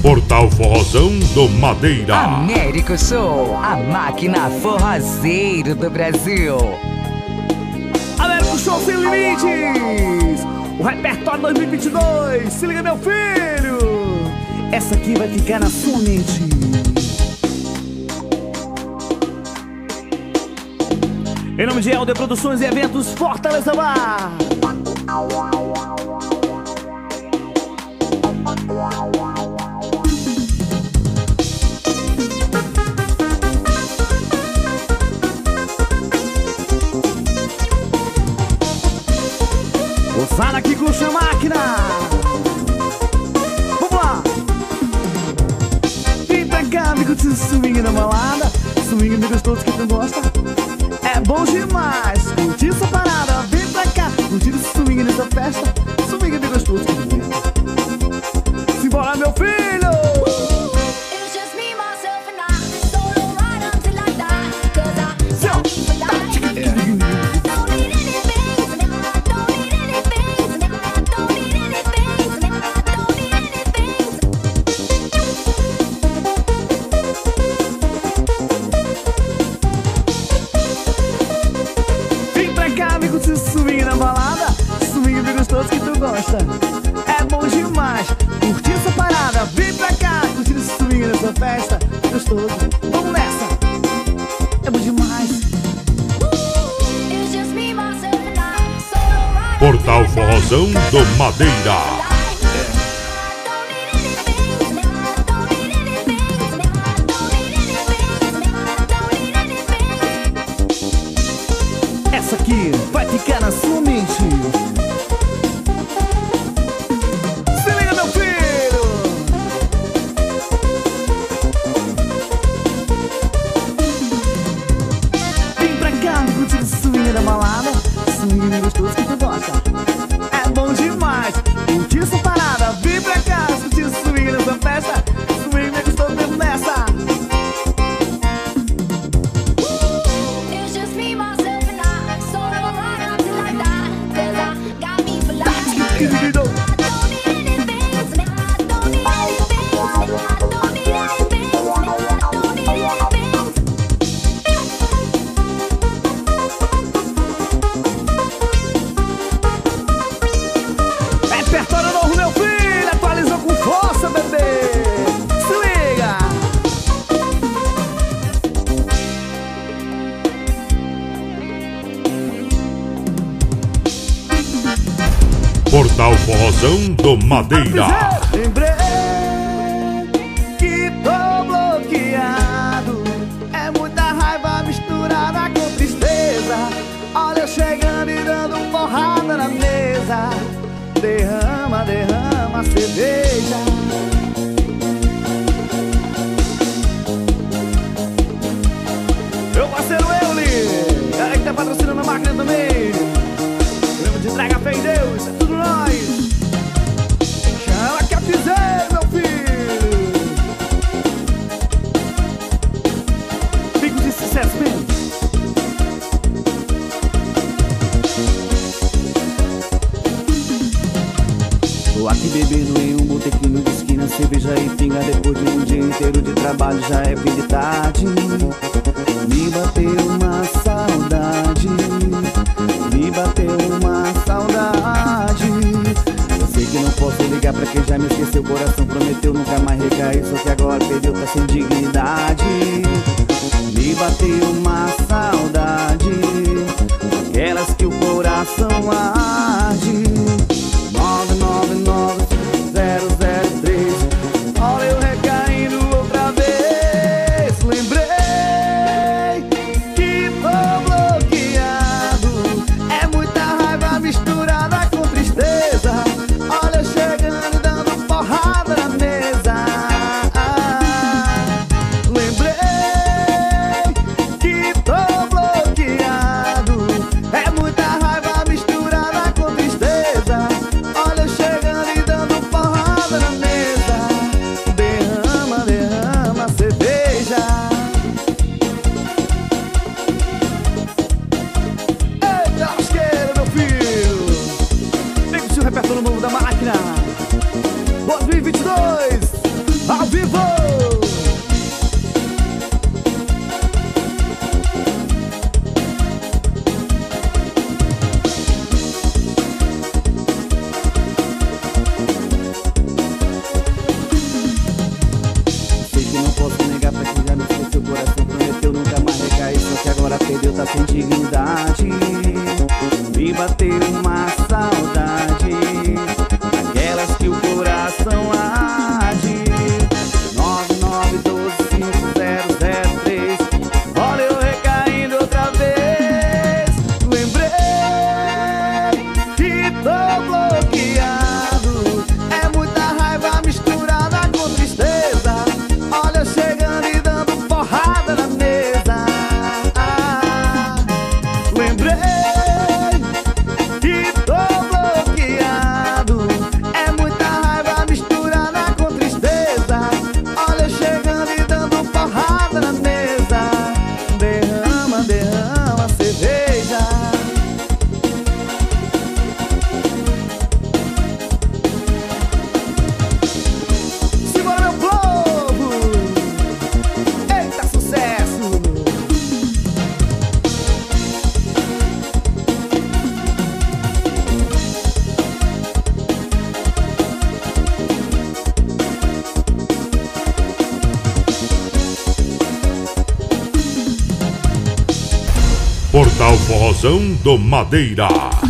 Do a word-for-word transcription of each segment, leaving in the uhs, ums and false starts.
Portal Forrozão do Madeira. Américo Show, a máquina forrozeiro do Brasil. Américo Show sem limites, o repertório dois mil e vinte e dois. Se liga, meu filho, essa aqui vai ficar na sua mente. Em nome de Helder Produções e Eventos Fortaleza Bar. Osana aqui com a máquina. Vamos lá. Vem pra cá, amigo, de swing na balada. Swing de gostoso que tu gosta. É bom demais, curtir essa parada. Vem pra cá, curtir esse swing nessa festa. Swing de gostoso que tu gosta. Simbora, meu filho. Que tu gosta, é bom demais, curtir essa parada. Vem pra cá, curtir esse swing nessa festa, gostoso, vamos nessa, é bom demais. Portal Forrozão do Madeira. Essa aqui vai ficar na sua mente. Da balada, swing gostoso que tu gosta. É bom demais, curtir essa parada. Vem pra cá, curtir swing nessa festa. Swing gostoso mesmo nessa. Repertório novo, meu filho, atualizou com força, bebê. Se liga. Portal Forrozão do Madeira. Lembrei que tô bloqueado. É muita raiva misturada com tristeza. Olha eu chegando e dando porrada na mesa. Derrama, derrama a cerveja. Meu parceiro Euli, cara que tá patrocinando a máquina também. Lembra de entrega fé em Deus, é tudo nós. Chama que eu fizer, meu filho. Fico de sucesso mesmo. Tô aqui bebendo em um botequinho de esquina, cerveja e pinga. Depois de um dia inteiro de trabalho já é fim de tarde. Me bateu uma saudade, me bateu uma saudade. Eu sei que não posso ligar pra quem já me esqueceu. O coração prometeu nunca mais recair, só que agora perdeu, tá sem dignidade. Me bateu uma saudade, aquelas que o coração arde. Nove nove nove zero zero três. Olha eu recaindo outra vez. Lembrei que tô bloqueado. É muita raiva misturada com tristeza. Olha eu chegando e dando porrada na mesa. Lembrei que tô bloqueado. É muita raiva misturada com tristeza. Olha eu chegando e dando tá sem dignidade. Me bateu uma saudade, aquelas que o coração arde. Nove nove doze cinco zero zero três. Olha eu recaindo outra vez. Lembrei que tô bloqueado. É muita raiva misturada com tristeza. Olha eu chegando e dando porrada na mesa. Ah, lembrei que tô bloqueado. É muita raiva misturada com tristeza. Olha eu chegando e dando porrada na mesa. Derrama, derrama cerveja. Simbora meu povo. Eita sucesso. Portal Forrozão do Madeira.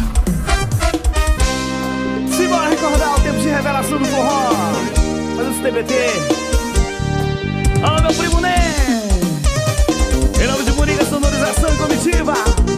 Simbora recordar o tempo de revelação do forró. Faz esse T B T. Alô meu primo Né. Em nome de Muriga Sonorização e Comitiva.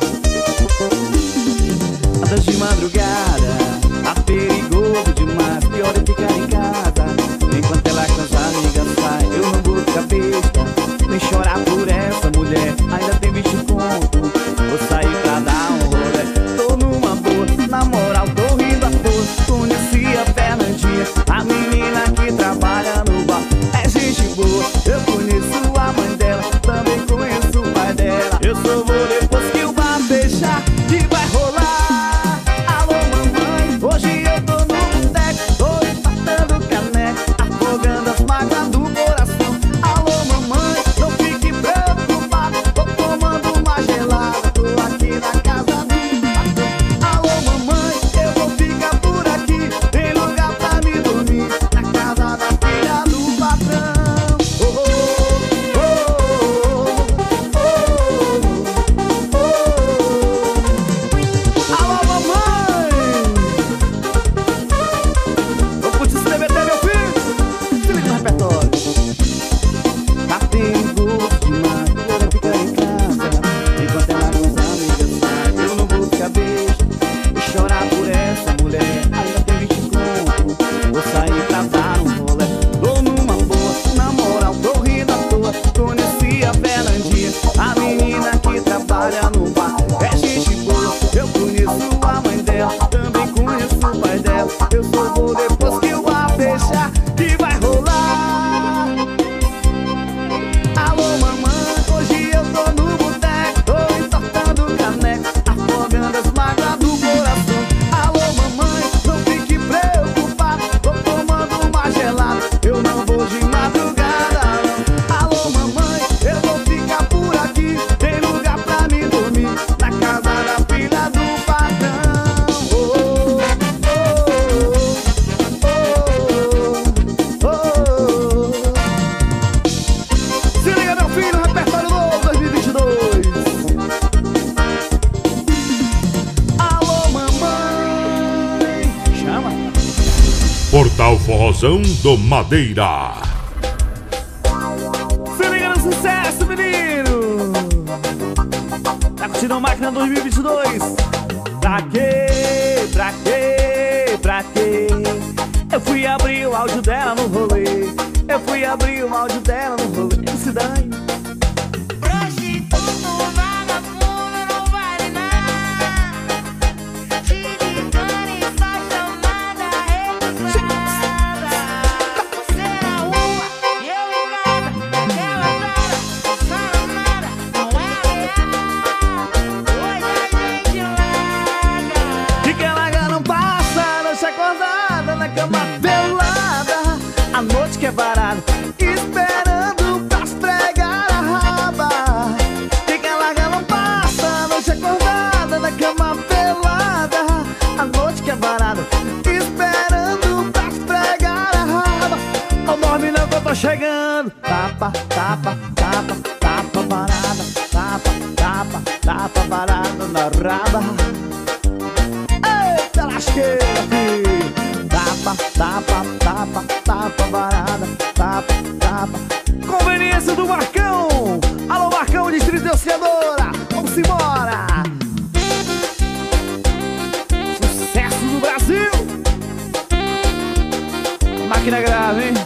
Andas de madrugada, tá perigoso demais. Pior é ficar em casa enquanto ela com as amigas sai. Eu não vou ficar besta, nem chorar por essa mulher. Ainda tem vinte conto, vou sair pra dar um rolê. Tô numa boa, na moral, tô rindo à toa. Conheci a Fernandinha, a menina que trabalha no bar. É gente boa, eu conheço a mãe dela, também conheço o pai dela. Eu só vou depois que o bar fechar, que vai rolar. Alô mamãe, hoje eu tô no boteco, tô empatando caneco, afogando as mágoas do coração. Alô mamãe, não fique preocupado, tô tomando uma gelada, tô aqui na casa do patrão. Alô mamãe, eu vou ficar por aqui, tem lugar pra me dormir, na casa da filha do patrão. Oh, oh, oh, oh, oh, oh. Alô mamãe, vou curtir esse T B T, meu filho. Se liga no repertório. Tá perigoso demais, eu vou ficar em casa enquanto ela com as amigas sai. Eu não vou ficar besta e chorar por essa mulher. Ainda tem vinte conto, vou sair pra dar um rolê. Tô numa boa, na moral, tô rindo à toa. Conheci a Fernandinha, a menina que trabalha no bar. É gente boa, eu conheço a mãe dela, também conheço o pai dela. Eu só vou depois que o bar fechar, que vai rolar. Alô mamãe, hoje eu tô no boteco, tô entortando caneco, afogando as mágoas do coração. Alô mamãe, não fique preocupado, tô tomando uma gelada, eu não vou de madrugada não. Alô mamãe, eu vou ficar por aqui, tem lugar pra me dormir, na casa da filha do patrão. Oh, oh, oh, oh, oh. Se liga meu filho, repertório novo dois mil e vinte e dois. Alô mamãe, chama. Portal Forrozão do Madeira. Se liga no sucesso, menino. Tá curtindo a máquina dois mil e vinte e dois? Pra quê? Pra quê? Pra quê? Eu fui abrir o áudio dela no rolê. Eu fui abrir o áudio dela no rolê. Se dane. Prostituto, vagabundo, não vale nada. Te ligando e só chamada registrada. Você na rua e eu em casa, naquela estrada. Só nada, não é real. Hoje a gente larga. Fica larga, não passa, noite acordada na cama pelada. A noite que é varada, esperando pra esfregar a raba. Fica larga, não passa, noite acordada na cama pelada. A noite que é varada, esperando pra esfregar a raba. Ó, dorme não que eu tô chegando. Tapa, tapa, tapa, tapa, varada. Tapa, tapa, tapa varada na raba. Eita lasqueira, filho. Tapa, tapa, tapa, tapa varada, tapa, tapa. Conveniência do Marcão. Alô Marcão, Distrito Auxiliadora. Vamos embora. Sucesso do Brasil. Máquina grave, hein?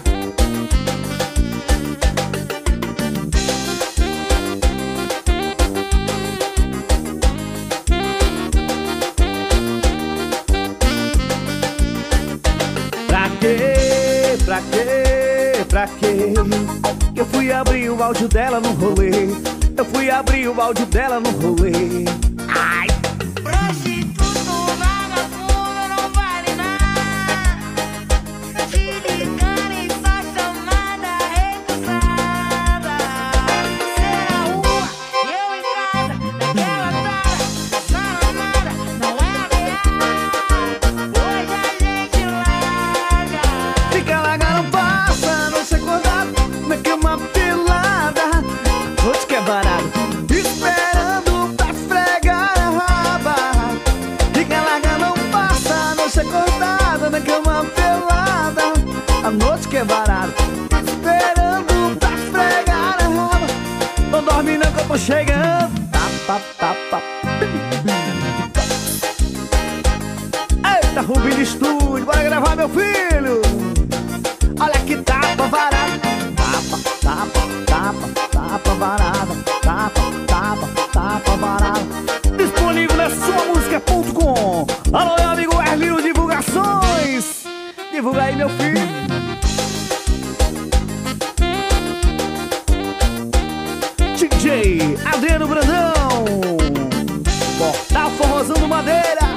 Pra quê? Pra quê? Pra quê? Eu fui abrir o áudio dela no rolê. Eu fui abrir o áudio dela no rolê. Ai! Prostituto, vagabundo, não vale nada. Te ligando e só chamada recusada. Você na rua e eu em casa, naquela tara. Só namora, não é ameaça. Hoje a gente larga. Fica larga, não passa, não se acordar. Na cama pelada, noite que é barato, esperando pra fregar a raba. Fica larga, não passa, não se acordada. Na cama pelada, a noite que é barato, esperando pra fregar a raba. Não dorme não que eu tô chegando. Tapa, tapa. Eita, Rubinho Estúdio, bora gravar, meu filho. Olha que tapa varada. Tapa, tapa, tapa, tapa varada. Tapa, tapa, tapa varada. Disponível na sua música ponto com. Alô, meu amigo Erlino Divulgações. Divulga aí, meu filho. D J Adriano Brandão. Portal Forrozão do Madeira.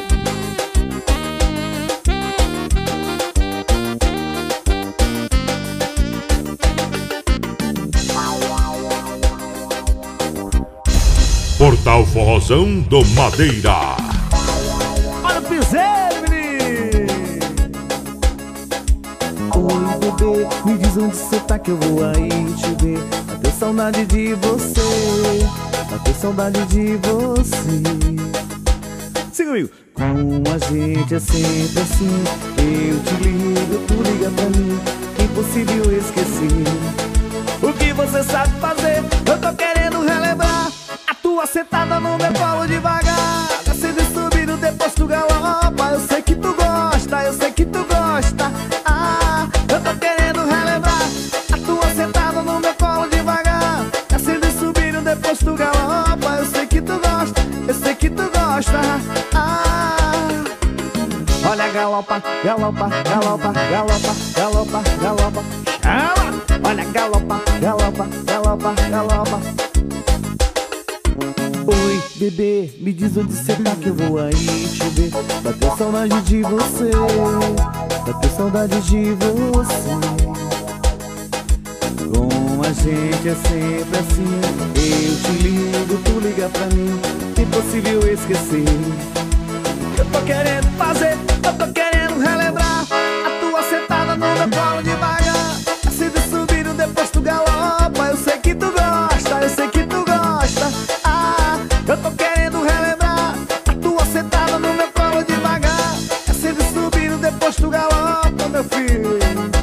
Portal Forrozão do Madeira. Olha o piseiro, menino. Oi, bebê, me diz onde você tá que eu vou aí te ver. Bateu saudade de você, bateu saudade de você. Siga comigo. Com a gente é sempre assim. Eu te ligo, tu liga pra mim. Impossível esquecer o que você sabe fazer. Eu tô querendo relembrar a tua sentada no meu colo devagar, descendo e subindo, depois tu galopa. Eu sei que tu gosta, eu sei que tu gosta. Ah, eu tô querendo relembrar a tua sentada no meu colo devagar, descendo e subindo, depois tu galopa. Eu sei que tu gosta, eu sei que tu gosta. Ah, olha, galopa, galopa, galopa, galopa, galopa, galopa. Chama! Olha, galopa, galopa, galopa, galopa. Oi, bebê, me diz onde você tá que eu vou aí te ver. Bateu saudade de você, bateu saudade de você. Com a gente é sempre assim. Eu te ligo, tu liga pra mim. Impossível esquecer. Eu tô querendo fazer, eu tô querendo relembrar a tua sentada no meu colo devagar, descendo e subindo, depois tu galopa. Eu sei que tu gosta, eu sei que tu gosta. Ah, eu tô querendo relembrar a tua sentada no meu colo devagar, descendo e subindo, depois tu galopa, meu filho.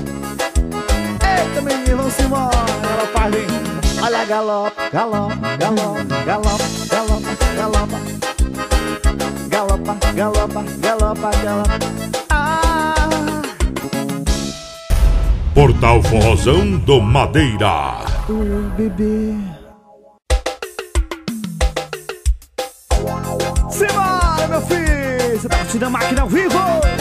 Eita, menino, vamos embora. Galopa, olha, galopa, galopa, galopa, galopa, galopa, galopa. Galopa, galopa, galopa, galopa. Ah. Portal Forrozão do Madeira. Oi, bebê. Simbora, meu filho. Você tá curtindo a máquina ao vivo.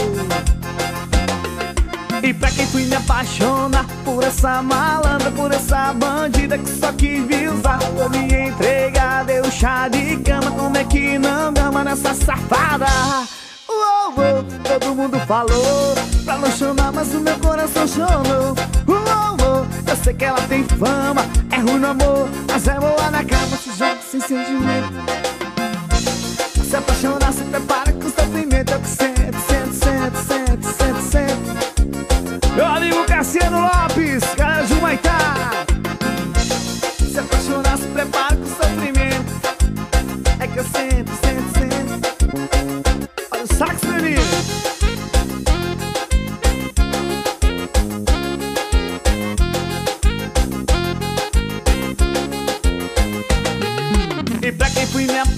E pra quem fui me apaixonar por essa malandra, por essa bandida que só quis me usar, eu me entregar, deu chá de cama. Como é que não gama nessa safada? Uou, uou, todo mundo falou pra não chamar, mas o meu coração chorou. Uou, uou, eu sei que ela tem fama, é ruim no amor, mas é boa na cama. Se joga sem sentimento, se apaixonar, se prepara com sofrimento. É o que sente, sente, sente, sente, sente, sente. Meu amigo Cassiano Lopes, cara de Humaitá. Se apaixonar, se prepara com sofrimento.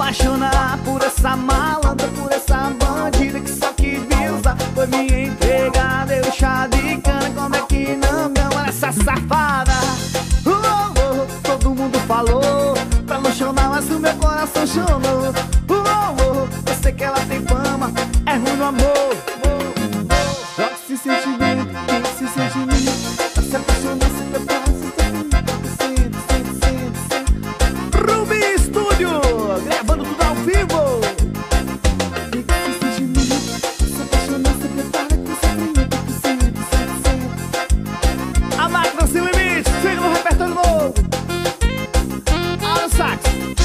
apaixonar por essa malandra, por essa bandida que só quis me usar. Foi me entregar, deu chá de cana. Como é que não me ama essa safada? Uh, uh, uh, todo mundo falou pra não chorar, mas o meu coração chorou. Uh, uh, uh, eu sei que ela tem fama, é ruim no amor. Só que se sentimento, tem que se sentimento. Pra se apaixonar, se prepara, se sente, sente, sente, sente. Ruby Studio, gravando tudo ao vivo. Tem que se sentimento, pra se apaixonar, se prepara, que sofrimento, que sente, sente, sente. A máquina sem limite, chega no repertório novo. Olha o sax.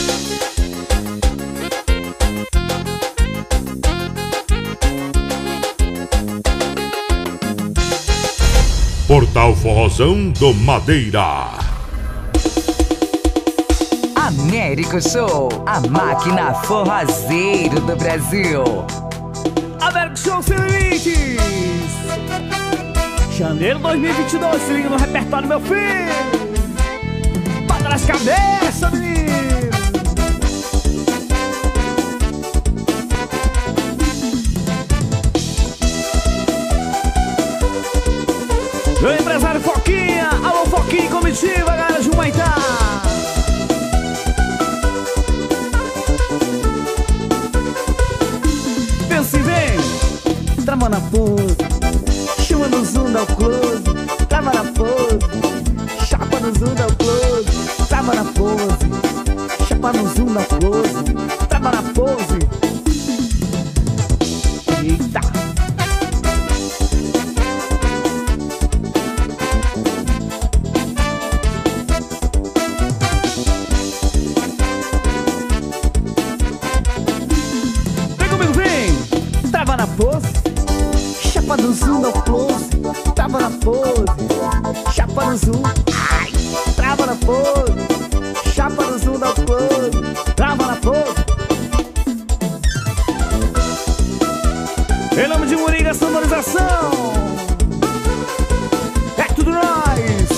Portal Forrozão do Madeira. Américo Show, a máquina forrozeiro do Brasil. Américo Show sem limites. Janeiro dois mil e vinte e dois, se liga no repertório, meu filho. Bota nas cabeças, menino. Meu empresário Foquinha, alô Foquinha e comitiva, galera de Humaitá. Pensa e vem, trava na pose, chama no zoom, dá o close. Trava na pose, chapa no zoom, dá o close. Trava na pose, chapa no zoom, dá o close. Trava na pose. Eita. Trava na pose, chapa no zoom, dá o close. Trava na pose, chapa no zoom. Ai, trava na pose, chapa no zoom, dá o close. Trava na pose. Em nome de Moringa Sonorização, é tudo nós.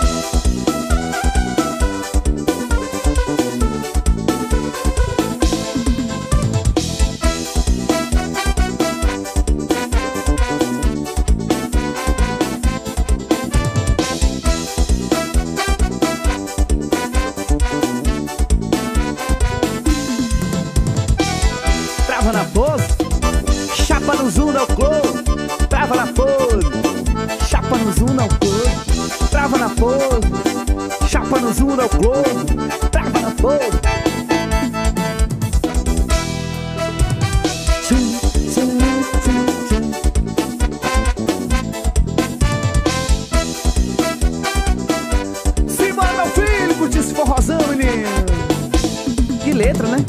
Trava na pose, chapa no zoom, dá o close. Trava na pose, chapa no zoom, dá o close. Trava na pose, chapa no zoom, dá o close. Trava na pose. Tchum, tchum, tchum, tchum. Simbora, meu filho, curtir esse forrozão, menino. Que letra, né?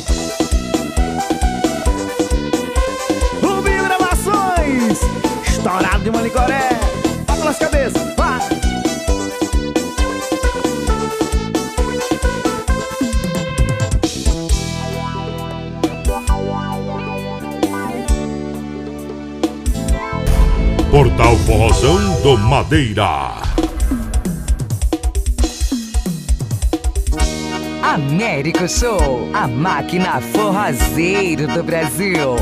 Estourado de Manicoré, bota nas cabeças, vai! Portal Forrozão do Madeira. Américo Show, a máquina forrozeiro do Brasil.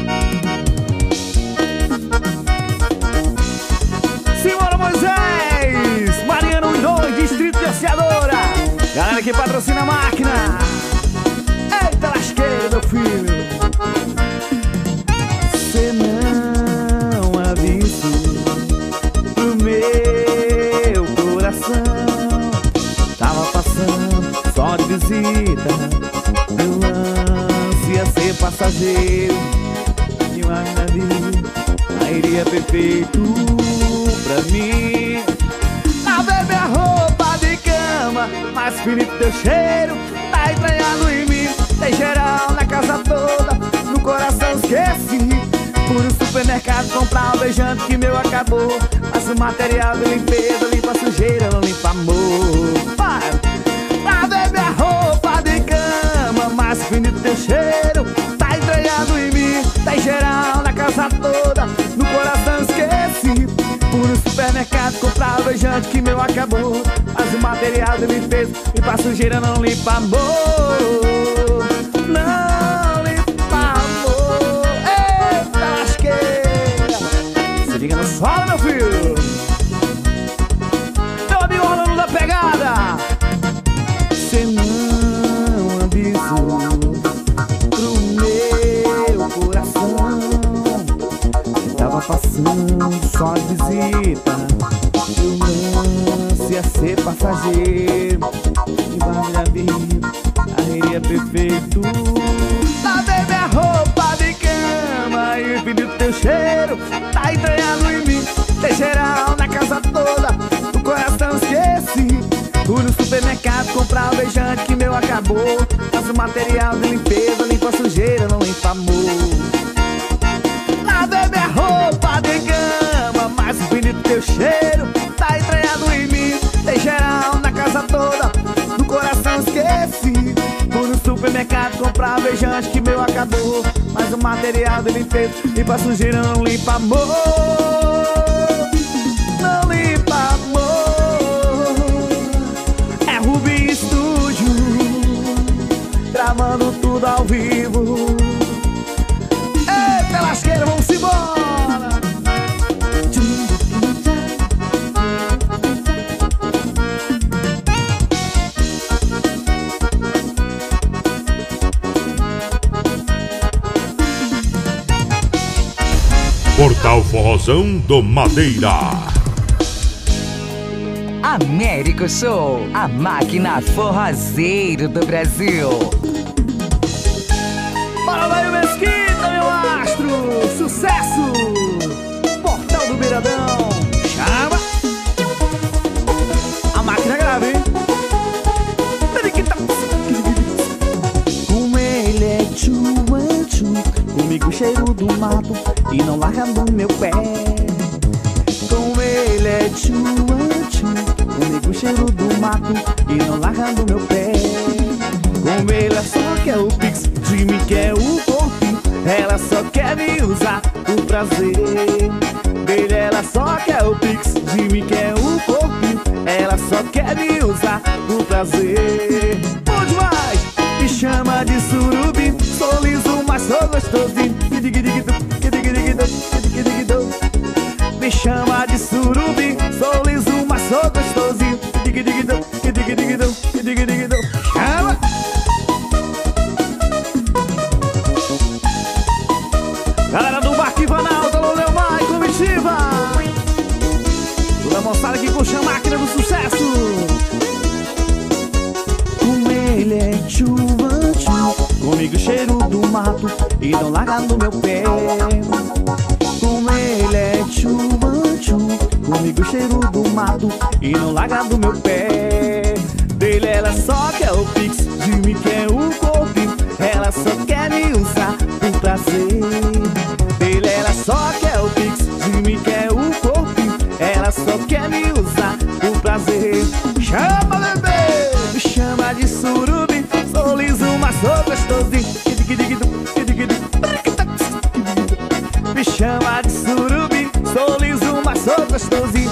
Simbora, Moisés! Mariana um e dois, Distrito de Asseadora. Galera que patrocina a máquina. Eita lasqueira, meu filho. Cê não avisou pro meu coração. Tava passando só de visita. Meu lance ia ser passageiro de uma navio. Iria perfeito pra mim. Lavei minha roupa de cama, mas Felipe, teu cheiro tá entranhado em mim. Tem geral na casa toda, no coração esqueci. Fui no supermercado comprar um beijante que meu acabou. Mas o material de limpeza limpa sujeira, não limpa amor. Vai! Lavei minha roupa de cama, mas Felipe, teu cheiro tá entranhado em mim. Tem geral na casa toda, no coração esqueci. Fui no supermercado comprar o beijante que meu acabou. Mas o material de limpeza limpa sujeira, não limpa amor. Não Fala, meu filho. Meu amigo Orlando da Pegada. Cê não avisou pro meu coração que tava passando só de visita. Eu lance ia ser passageiro que vai minha vida, arreia perfeito. Lavei minha roupa de cama e pedi o teu cheiro. Tá entranhado em mim, tem geral na casa toda. O coração esqueci. Fui no supermercado comprar o beijante que meu acabou. Faço material de limpeza, limpa a sujeira, não limpa amor. Lavei minha roupa de cama, mas pedi o teu cheiro. Tá entranhado em mim, tem geral na casa toda. No coração esqueci. Fui no supermercado comprar beijante que meu acabou. Mas o material de limpeza, limpa a sujeira, não limpa amor. Não limpa amor. É Rubi Studio, gravando tudo ao vivo. Eita lasqueira, vamos embora. Portal Forrozão do Madeira. Américo Show, a máquina forrozeiro do Brasil. Bora, Mário Mesquita, meu astro. Sucesso. Portal do Miradão. Chama. A máquina grava, hein? Com ele é tchu, tchu. Comigo cheiro do mato e não larga do meu pé. Com ele é tchu, tchu. Comigo cheiro do mato e não larga do meu pé. Com ele ela só quer o pix, de mim quer o corpinho. Ela só quer me usar por prazer. Dele ela só quer o pix, de mim quer o corpinho. Ela só quer me usar por prazer. Bom demais! Me chama de surubim, sou liso, mas sou gostosinho. Me chama de surubim, sou liso, mas sou gostosinho. Chama! Galera do Barco Ivanaldo, alô Leomar e comitiva. Toda a moçada que puxa a máquina do sucesso. Com ele é chuva, chuva. Comigo cheiro do mato e não larga no meu pé. Com ele é chuva, chuva. Comigo cheiro do mato e não larga do meu pé. Dele ela só quer o pix, de mim quer o corpinho. Ela só quer me usar por prazer. Dele ela só quer o pix, de mim quer o corpinho. Ela só quer me usar por prazer. Chama, bebê! Me chama de surubim, sou liso, mas sou gostosinho. Me chama de surubim, sou liso, mas sou gostosinho.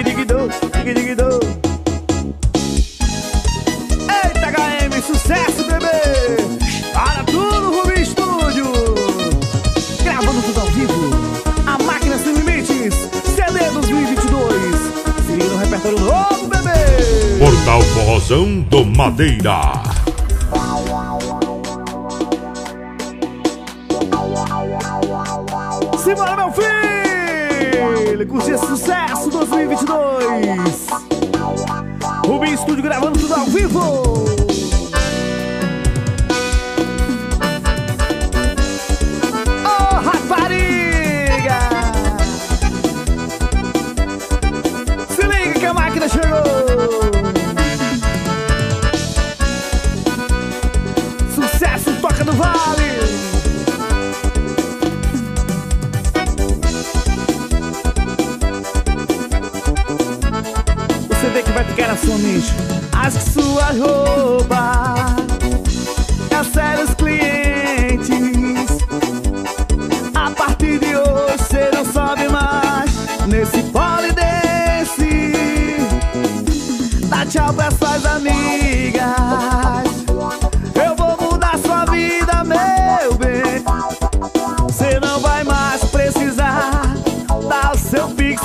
Eita, H M, sucesso, bebê! Para tudo, Rubi Studio! Gravando tudo ao vivo, a máquina sem limites, C D dois mil e vinte e dois. Se liga no repertório novo, bebê! Portal Forrozão do Madeira. Simbora, meu filho! Curtir esse sucesso dois mil e vinte e dois. Rubi Studio gravando tudo ao vivo. Oh, rapariga! Se liga que a máquina chegou. Sucesso, Toca do Vale. Você vê que vai ficar na sua mente. Acho que sua roupa cancela os clientes. A partir de hoje você não sobe mais nesse polidense. Dá tchau pra suas amigas. Eu vou mudar sua vida, meu bem. Você não vai mais precisar dar o seu pix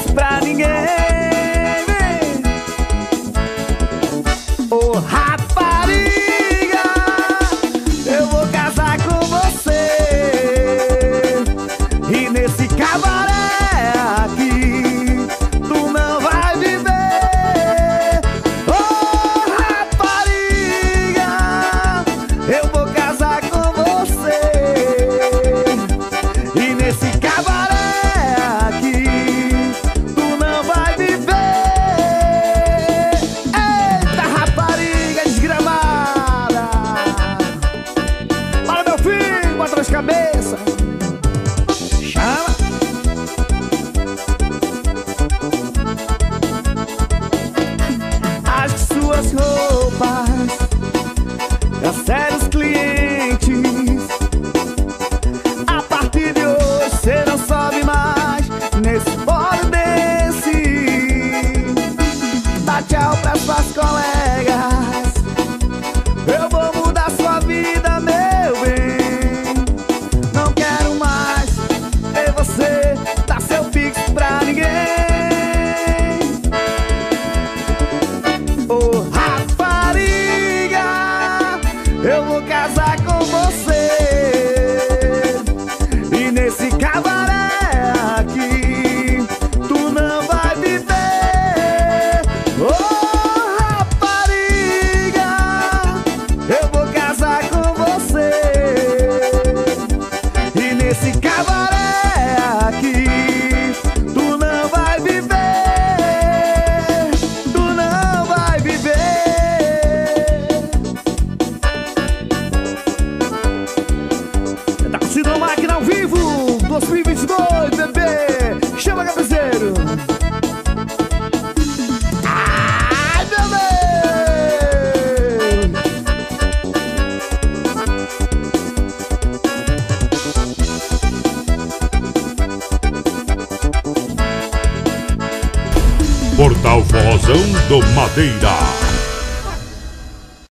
dá tchau pras suas colegas. Eu vou mudar sua vida, meu bem. Não quero mais ver você dar seu pix pra ninguém. Ô rapariga, eu vou casar com você. E nesse cabaré aqui tu não vai viver. Ô rapariga, eu vou casar com você. E nesse cabaré aqui tu não vai viver. Tu não vai viver. Tá curtindo a máquina ao vivo dois mil e vinte e dois, bebê. Chama, cabezeiro. Ai, meu Deus. Portal Forrozão do Madeira.